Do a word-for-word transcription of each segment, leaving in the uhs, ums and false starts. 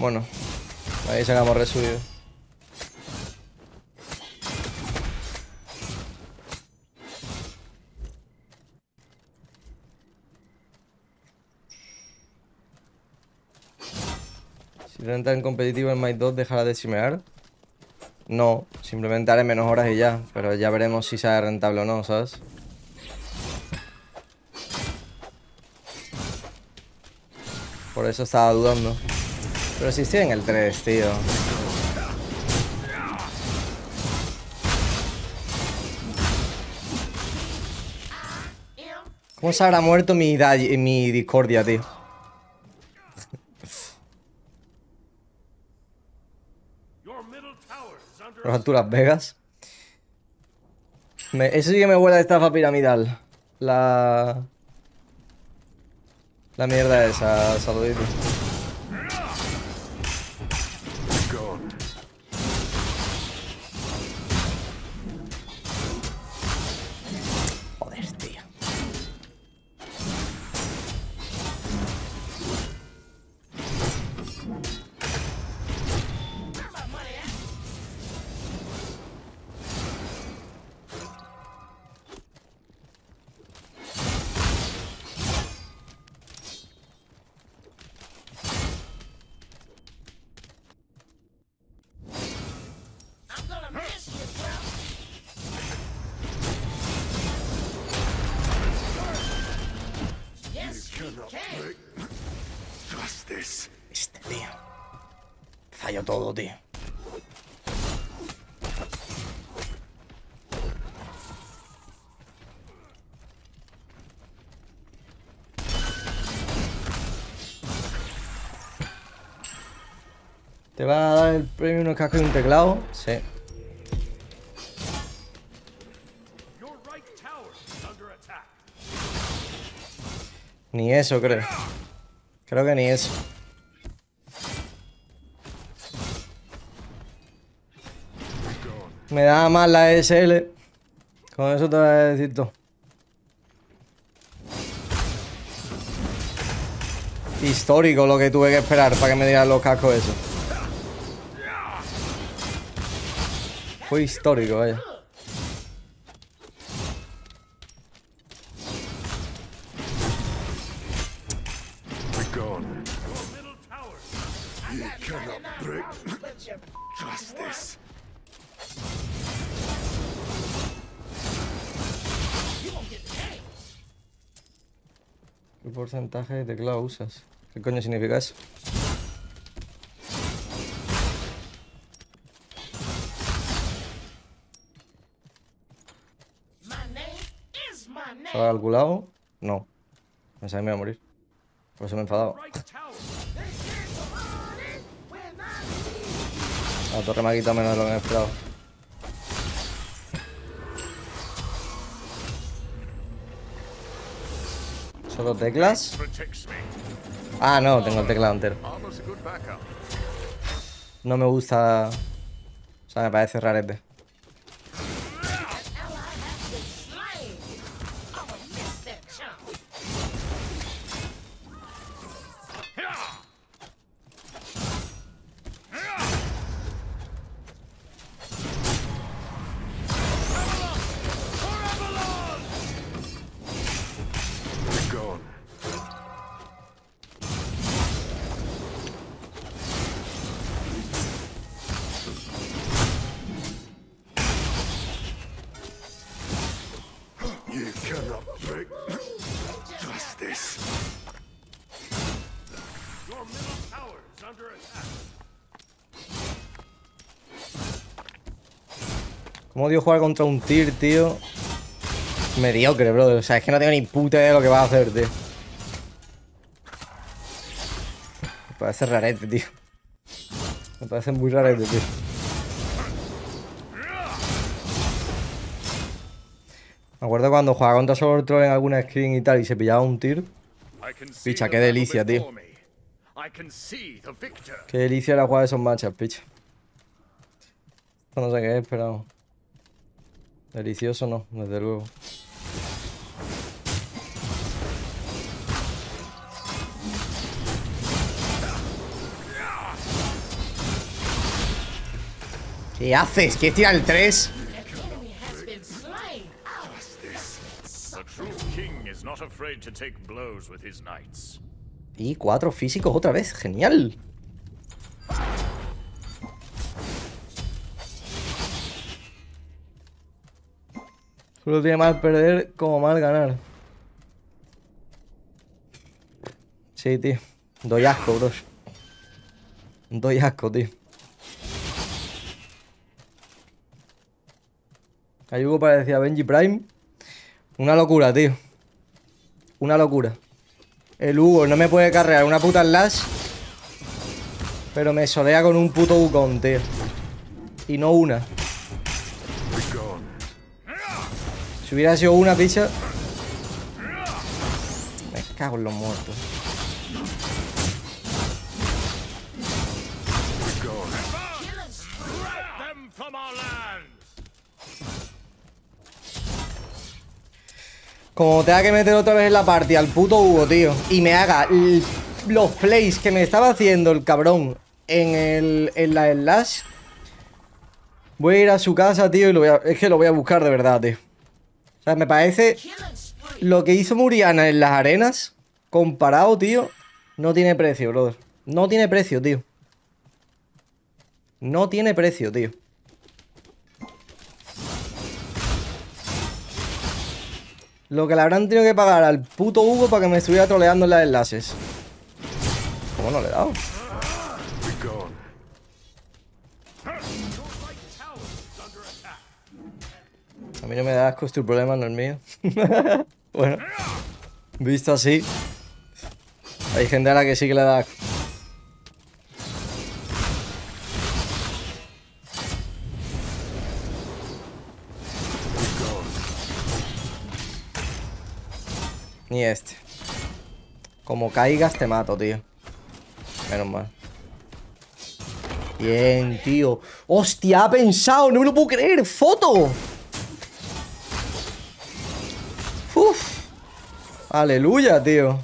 Bueno, ahí sacamos resubido. Si no entra en competitivo en Might dos, ¿dejará de simear? No, simplemente haré menos horas y ya. Pero ya veremos si sale rentable o no, ¿sabes? Por eso estaba dudando. Pero si estoy en el tres, tío. ¿Cómo se habrá muerto mi, mi discordia, tío? Las alturas Vegas. Me, eso sí que me huele a estafa piramidal. La... La mierda esa, saludito. Joder, tío. Este tío. Falló todo, tío. ¿Te va a dar el premio unos cascos y un teclado? Sí. Ni eso, creo. Creo que ni eso. Me da más la E S L. Con eso te voy a decir todo. Histórico lo que tuve que esperar para que me dieran los cascos eso. Fue histórico, vaya. ¿Qué porcentaje de teclado usas? ¿Qué coño significa eso? ¿Se lo ha calculado? No. Pensaba que me iba a morir. Por eso me he enfadado. La torre me ha quitado menos de lo que me esperaba. ¿Solo teclas? Ah, no, tengo el teclado entero. No me gusta... O sea, me parece rarete. ¿Cómo odio jugar contra un Tyr, tío? Mediocre, bro. O sea, es que no tengo ni puta idea de lo que va a hacer, tío. Me parece rarete, tío. Me parece muy rarete, tío. Me acuerdo cuando jugaba contra Sword Troll en alguna screen y tal y se pillaba un Tyr. Picha, qué delicia, tío. Qué delicia era jugar esos matchups, picha. Esto no sé qué es, pero... Delicioso no, desde luego. ¿Qué haces? ¿Quieres tirar el tres? Y cuatro físicos otra vez. Genial. Solo tiene mal perder como mal ganar. Sí, tío. Doy asco, bros. Doy asco, tío. Hay Hugo parecía Benji Prime. Una locura, tío. Una locura. El Hugo no me puede carrear una puta slash, pero me solea con un puto Wukong, tío. Y no una. Si hubiera sido una picha. Me cago en los muertos. Como tenga que meter otra vez en la party al puto Hugo, tío, y me haga los plays que me estaba haciendo el cabrón en, el, en la slash, voy a ir a su casa, tío, y lo voy a, es que lo voy a buscar de verdad, tío. O sea, me parece lo que hizo Muriana en las arenas, comparado, tío, no tiene precio, brother. No tiene precio, tío. No tiene precio, tío. Lo que le habrán tenido que pagar al puto Hugo para que me estuviera troleando en las enlaces. ¿Cómo no le he dado? A mí no me da asco, es tu problema, no el mío. Bueno, visto así, hay gente a la que sí que le da asco. Ni este. Como caigas te mato, tío. Menos mal. Bien, tío. ¡Hostia! Ha pensado. No me lo puedo creer. ¡Foto! ¡Uf! ¡Aleluya, tío!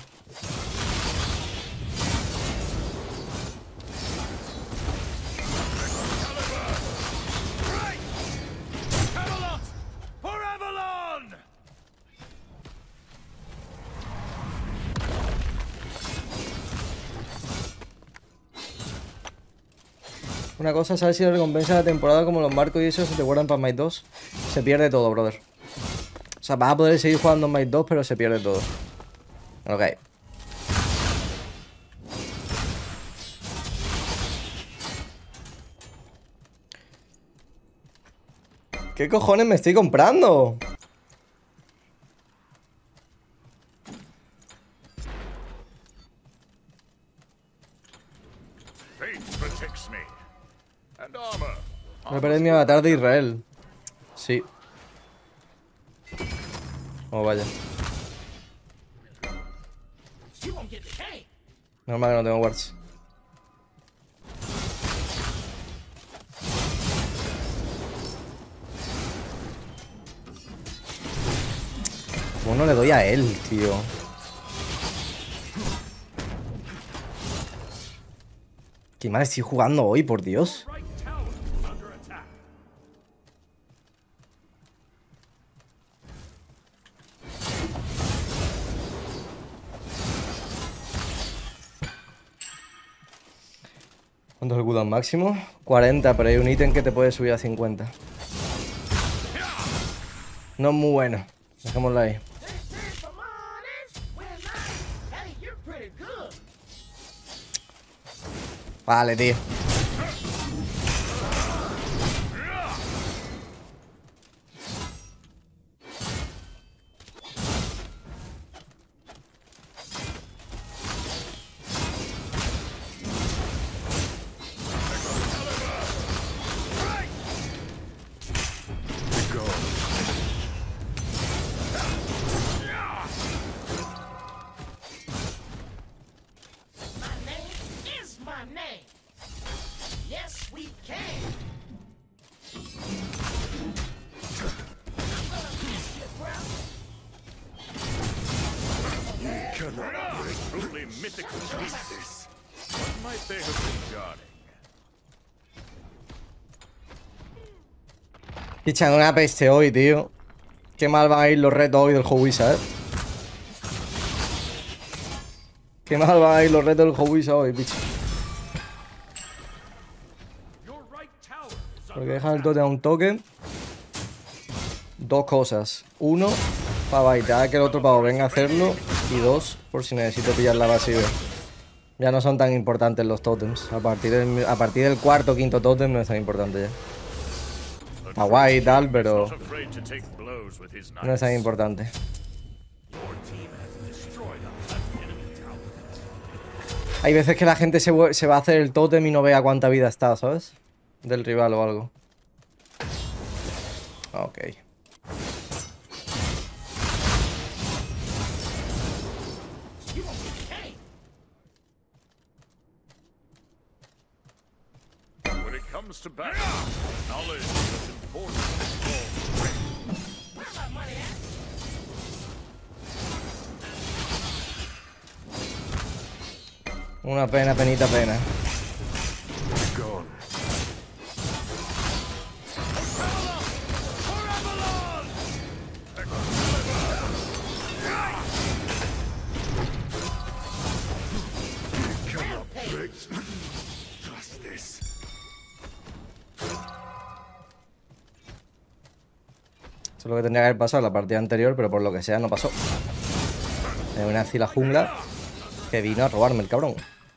Una cosa, ¿sabes si la recompensa de la temporada como los marcos y eso se te guardan para Might dos? Se pierde todo, brother. O sea, vas a poder seguir jugando en Might dos, pero se pierde todo. Ok. ¿Qué cojones me estoy comprando? Me perdí mi avatar de Israel. Sí. Oh, vaya. Normal que no tengo wards. ¿Cómo no le doy a él, tío? Qué mal estoy jugando hoy, por Dios. ¿Cuánto es el cooldown máximo? cuarenta, pero hay un ítem que te puede subir a cincuenta. No es muy bueno. Dejémoslo ahí. Vale, tío. Echando una peste hoy, tío. Qué mal van a ir los retos hoy del Howisa, eh. Qué mal van a ir los retos del Howisa hoy, bicho. Porque deja el totem a un token. Dos cosas. Uno, para baitar que el otro pavo venga a hacerlo. Y dos, por si necesito pillar la base. Ya no son tan importantes los totems. A partir del, a partir del cuarto o quinto totem no es tan importante ya. Está guay y tal, pero no es tan importante. Hay veces que la gente se, se va a hacer el totem y no ve a cuánta vida está, ¿sabes? Del rival o algo. Ok. Una pena, penita, pena. Eso es lo que tendría que haber pasado en la partida anterior, pero por lo que sea no pasó. Me viene así la jungla que vino a robarme el cabrón.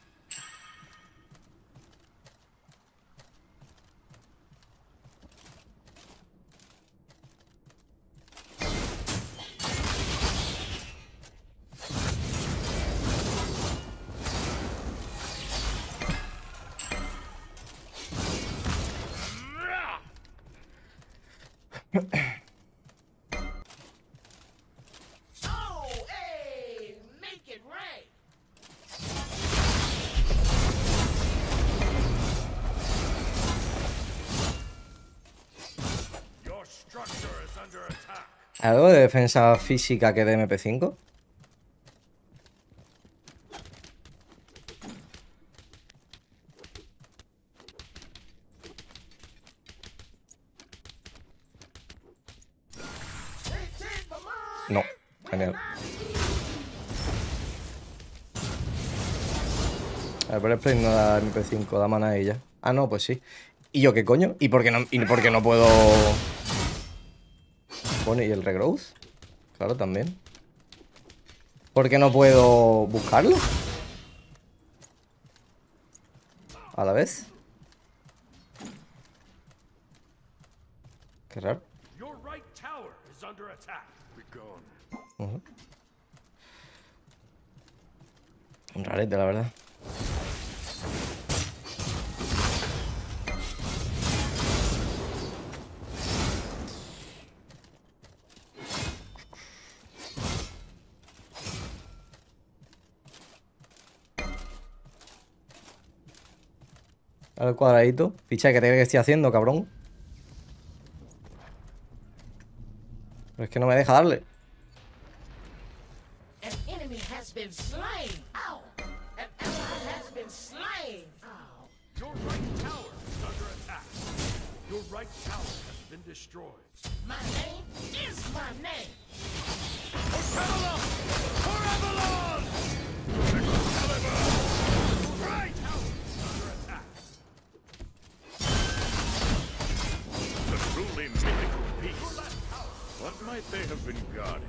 ¿Algo de defensa física que de M P cinco? No, genial. El breastplate no da M P cinco, da mana a ella. Ah, no, pues sí. ¿Y yo qué coño? ¿Y por qué no, y por qué no puedo...? Bueno, ¿y el regrowth? Claro, también. ¿Por qué no puedo buscarlo? A la vez. Qué raro. Uh-huh. Un rarete, la verdad. Al cuadradito. Ficha que te que estoy haciendo, cabrón. Pero es que no me deja darle. They have been guarding.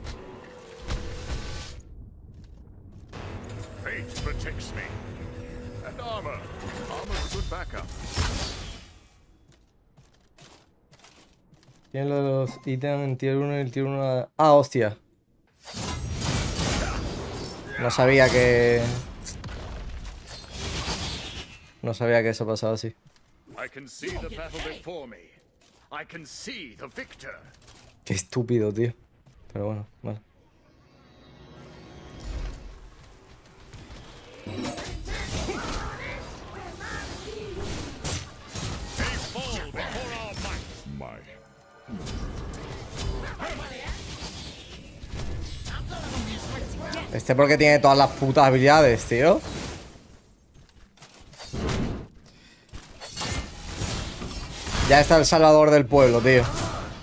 Fate protects me. And armor. Armor's a good backup. Tienen los ítems en tier uno y el tier uno. Ah, hostia. No sabía que... No sabía que eso pasaba así. I can see the battle before me. I can see the victor. Qué estúpido, tío. Pero bueno, vale. Este porque tiene todas las putas habilidades, tío. Ya está el salvador del pueblo, tío.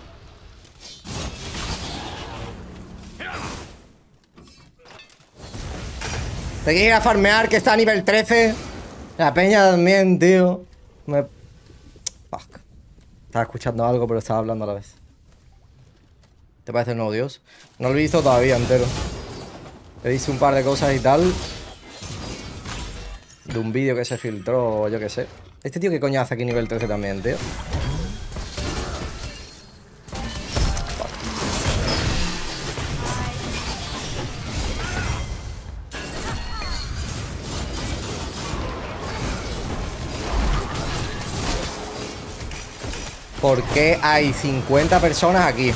Te quieres ir a farmear, que está a nivel trece. La peña también, tío. Me... Fuck. Estaba escuchando algo, pero estaba hablando a la vez. ¿Te parece el nuevo dios? No lo he visto todavía entero. He visto un par de cosas y tal. De un vídeo que se filtró, o yo qué sé. Este tío, ¿qué coño hace aquí nivel trece también, tío? ¿Por qué hay cincuenta personas aquí?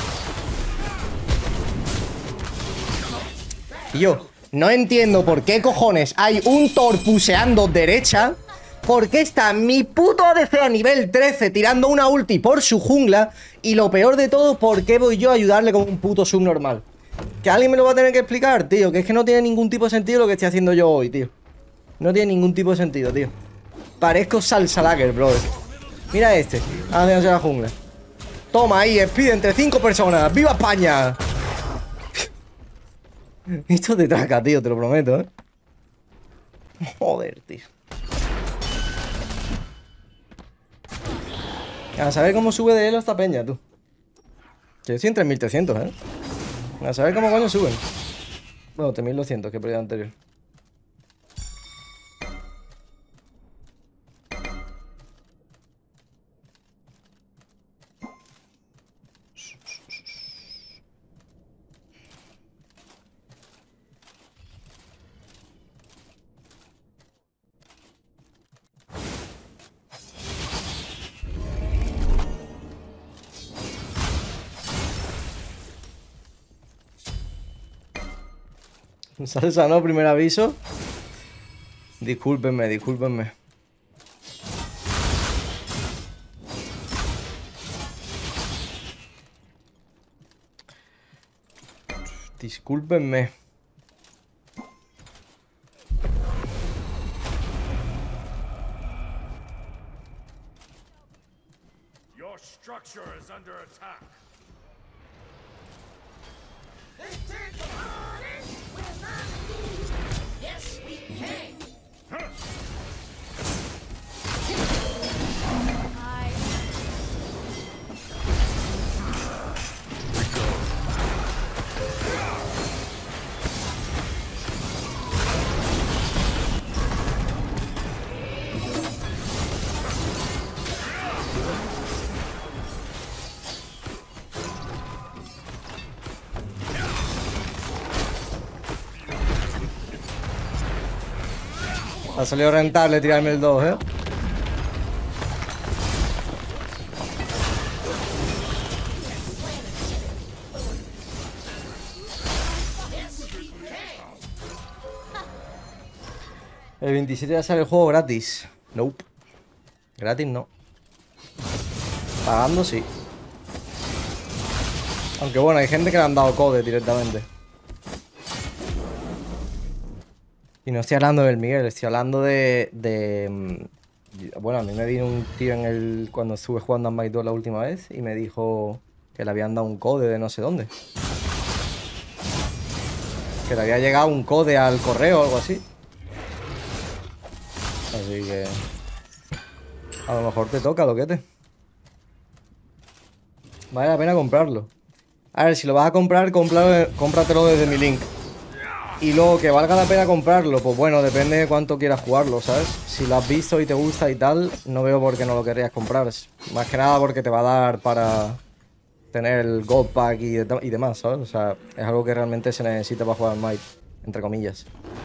Y yo no entiendo por qué cojones hay un Thor puseando derecha. ¿Por qué está mi puto A D C a nivel trece tirando una ulti por su jungla? Y lo peor de todo, ¿por qué voy yo a ayudarle con un puto subnormal? Que alguien me lo va a tener que explicar, tío. Que es que no tiene ningún tipo de sentido lo que estoy haciendo yo hoy, tío. No tiene ningún tipo de sentido, tío. Parezco Salsa Lager, brother. Mira este, haciéndose la jungla. Toma ahí, speed entre cinco personas. ¡Viva España! Esto te traca, tío, te lo prometo, ¿eh? Joder, tío. A saber cómo sube de elo esta peña, tú. Que yo estoy en tres mil trescientos, ¿eh? A saber cómo coño suben. Bueno, tres mil doscientos, que he perdido anterior. Salsa, ¿no? Primer aviso. Discúlpenme, discúlpenme. Discúlpenme. Your structure is under attack. Yes, we can. Ha salido rentable tirarme el dos, ¿eh? El veintisiete ya sale el juego gratis. Nope. Gratis no. Pagando sí. Aunque bueno, hay gente que le han dado code directamente. Y no estoy hablando del Miguel, estoy hablando de, de... Bueno, a mí me vino un tío en el... Cuando estuve jugando a Smite dos la última vez y me dijo que le habían dado un code de no sé dónde. Que le había llegado un code al correo o algo así. Así que... A lo mejor te toca, loquete. Vale la pena comprarlo. A ver, si lo vas a comprar, cómpralo, cómpratelo desde mi link. Y luego que valga la pena comprarlo, pues bueno, depende de cuánto quieras jugarlo, ¿sabes? Si lo has visto y te gusta y tal, no veo por qué no lo querrías comprar. Más que nada porque te va a dar para tener el Gold Pack y, de y demás, ¿sabes? O sea, es algo que realmente se necesita para jugar al Might, entre comillas.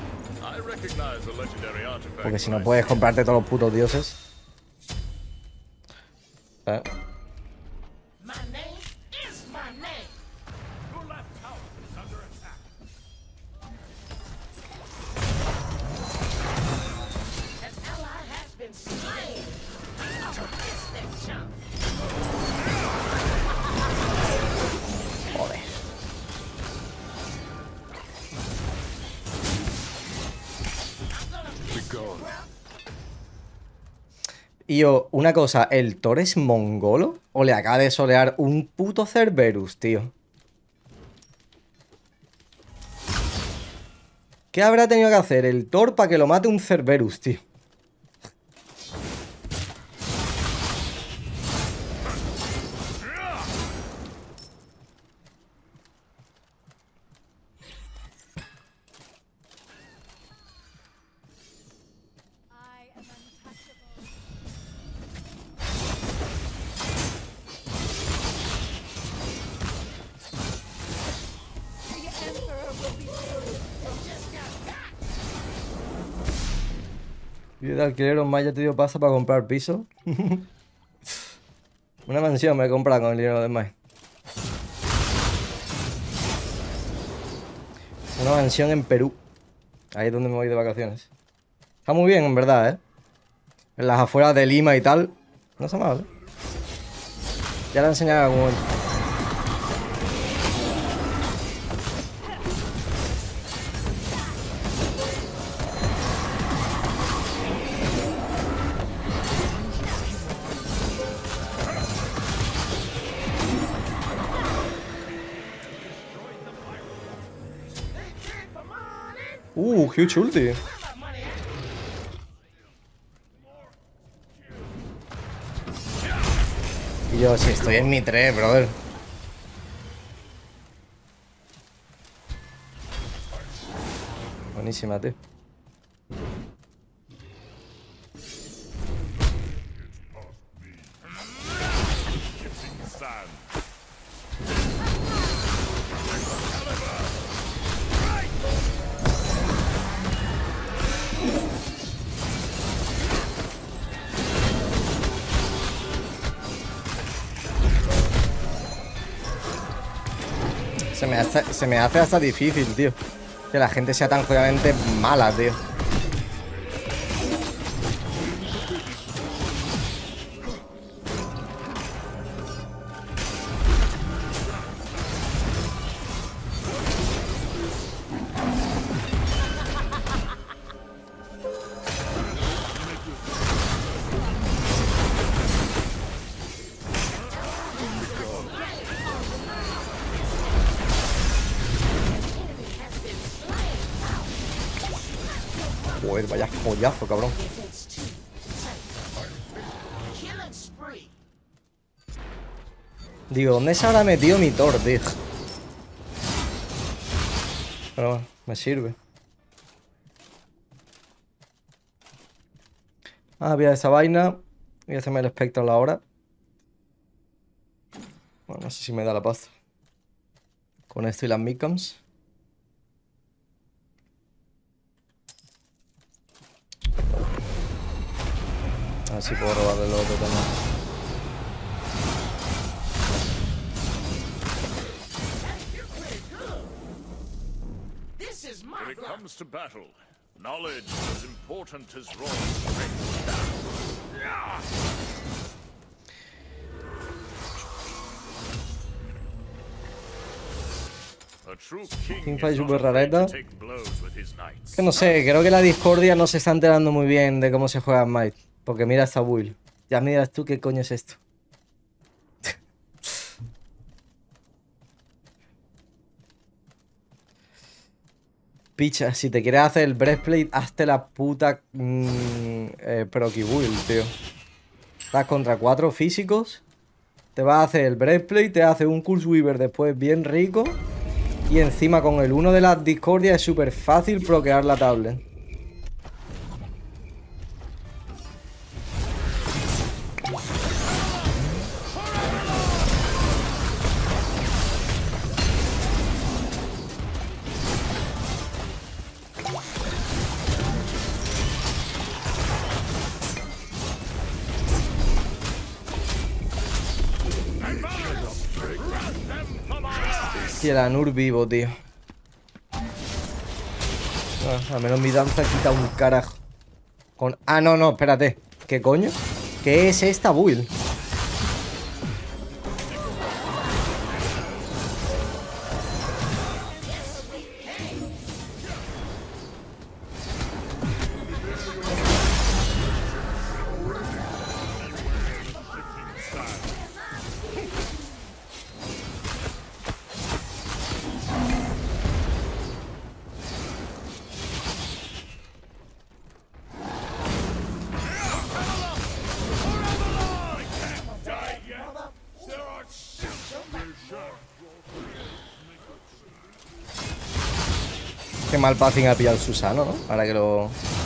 Porque si no puedes comprarte todos los putos dioses. ¿Eh? Y yo, una cosa, ¿el Thor es mongolo? ¿O le acaba de solear un puto Cerberus, tío? ¿Qué habrá tenido que hacer el Thor para que lo mate un Cerberus, tío? I am untouchable. The Emperor will be soon. Vive de alquiler o Maya te dio pasa para comprar piso. Una mansión me he comprado con el dinero de Maya. Una mansión en Perú. Ahí es donde me voy de vacaciones. Está muy bien, en verdad, ¿eh? En las afueras de Lima y tal. No está mal, ¿eh? Ya la enseñaré en algún momento. Uh, huge ulti. Y yo, si estoy en mi tres, brother. Buenísima, tío. Se me, hace, se me hace hasta difícil, tío. Que la gente sea tan jodidamente mala, tío. Joder, vaya joyazo, cabrón. Digo, ¿dónde se habrá metido mi Thor, tío? Pero bueno, me sirve. Ah, voy a esa vaina. Voy a hacerme el espectro a la hora. Bueno, no sé si me da la pasta. Con esto y las midcams. A ver si puedo robarle lo otro también. When it comes to battle, knowledge is as important as raw strength. A true king Teamfight is not super afraid rareta. to take blows with his knights. Que no sé, creo que la discordia no se está enterando muy bien de cómo se juega en Might. Porque mira esta build. Ya me dirás tú qué coño es esto. Picha, si te quieres hacer el breastplate, hazte la puta mmm, eh, proki build, tío. Estás contra cuatro físicos. Te vas a hacer el breastplate, te hace un Curse Weaver después bien rico. Y encima con el uno de las discordias es súper fácil proquear la tablet. Y el Anur vivo, tío. Ah, al menos mi danza quita un carajo. Con... Ah, no, no, espérate. ¿Qué coño? ¿Qué es esta build? Qué mal passing ha pillado el Susano, ¿no? Ahora que lo...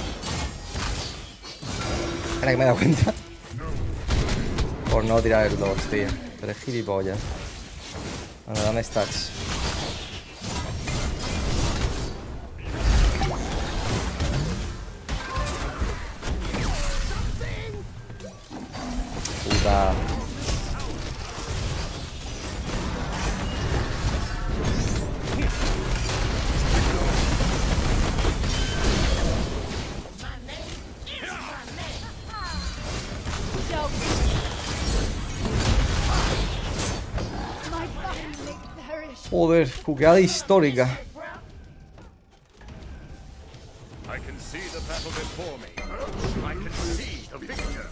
Ahora que me he dado cuenta. Por no tirar el dodge, tío. Tres gilipollas. Bueno, dame stacks. Puta. My family perish. Joder, cuqueada histórica. I can see the battle before me. I can see the victor.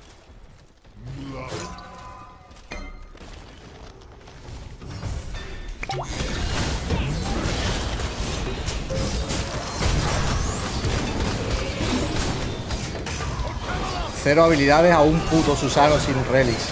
Cero habilidades a un puto Susano sin relics.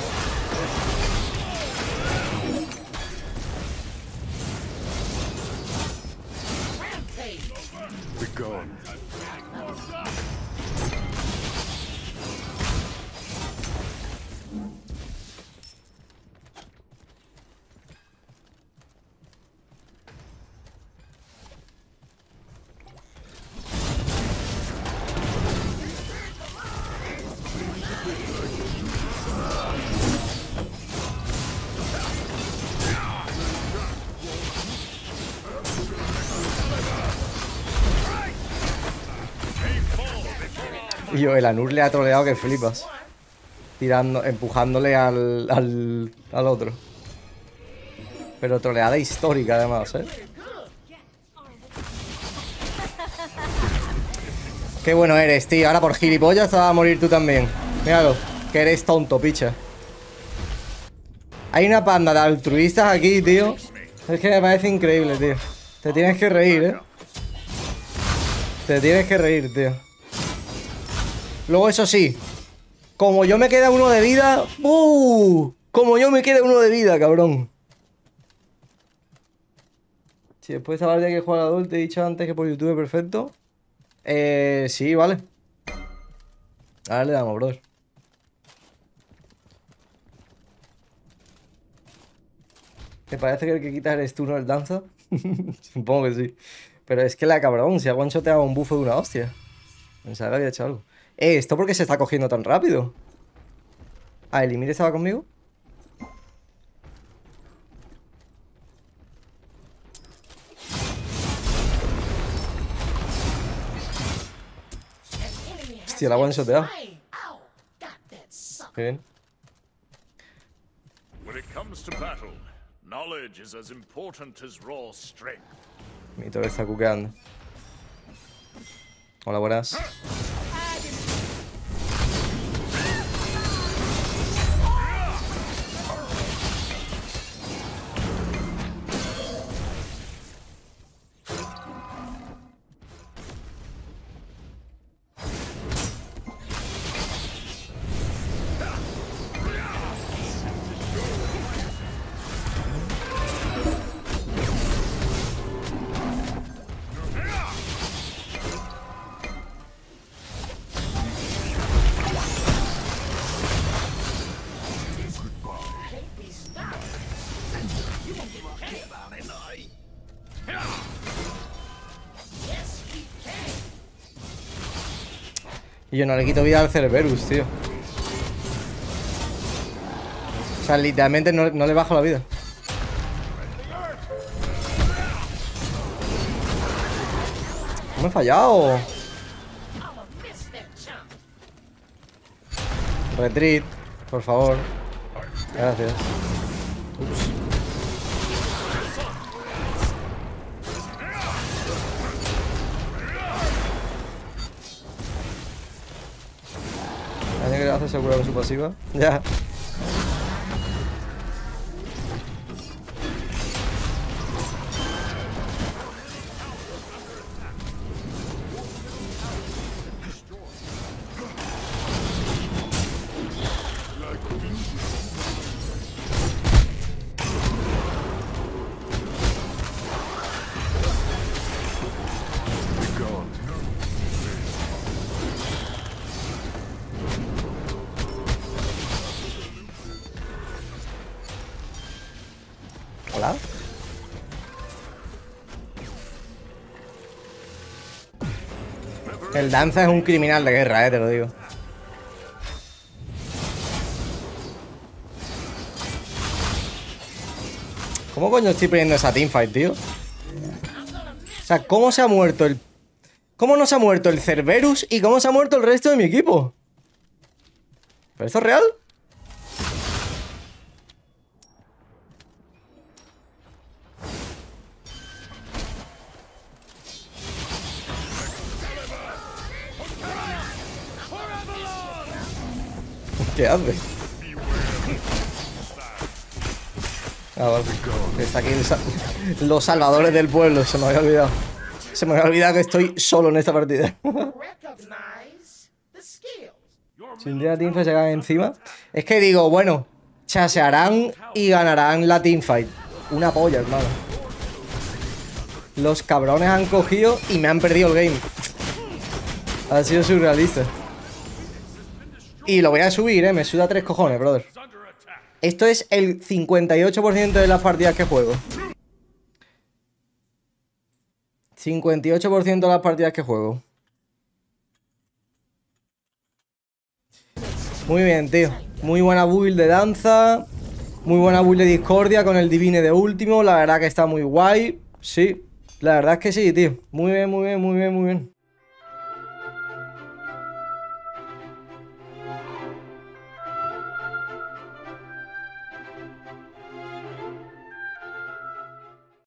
Y yo, el Anur le ha troleado que flipas. Tirando, empujándole al, al, al otro. Pero troleada histórica además, ¿eh? Qué bueno eres, tío. Ahora por gilipollas te vas a morir tú también. Míralo, que eres tonto, picha. Hay una panda de altruistas aquí, tío. Es que me parece increíble, tío. Te tienes que reír, ¿eh? Te tienes que reír, tío. Luego, eso sí, como yo me queda uno de vida... ¡Uh! Como yo me queda uno de vida, cabrón. Si después de saber que juega a adulto te he dicho antes que por YouTube es perfecto. Eh, sí, vale. Ahora le damos, bro. ¿Te parece que el que quitas eres tú, no el danza? Supongo que sí. Pero es que la cabrón, si ha one-shoteado un bufo de una hostia. Pensaba que había hecho algo. Eh, ¿esto por qué se está cogiendo tan rápido? Ah, ¿el Ymir estaba conmigo? Hostia, la one-shoteado. Qué bien. When it comes to battle, knowledge is as important as raw strength. Mi torre está cuqueando. Hola, buenas. Y yo no le quito vida al Cerberus, tío. O sea, literalmente no, no le bajo la vida. Me he fallado. Retreat, por favor. Gracias. Ups. Daño que le hace seguro con su pasiva. Ya. regalado. El Danza es un criminal de guerra, eh, te lo digo. ¿Cómo coño estoy perdiendo esa teamfight, tío? O sea, ¿cómo se ha muerto el... ¿Cómo no se ha muerto el Cerberus y cómo se ha muerto el resto de mi equipo? ¿Pero esto es real? ¿Qué hace? Ah, vale. Está aquí el sa- los salvadores del pueblo. Se me había olvidado. Se me había olvidado que estoy solo en esta partida. Si un día la teamfight se cae encima. Es que digo, bueno, chasearán y ganarán la teamfight. Una polla, hermano. Los cabrones han cogido y me han perdido el game. Ha sido surrealista. Y lo voy a subir, eh. Me suda tres cojones, brother. Esto es el cincuenta y ocho por ciento de las partidas que juego. cincuenta y ocho por ciento de las partidas que juego. Muy bien, tío. Muy buena build de danza. Muy buena build de discordia con el divine de último. La verdad que está muy guay. Sí, la verdad es que sí, tío. Muy bien, muy bien, muy bien, muy bien.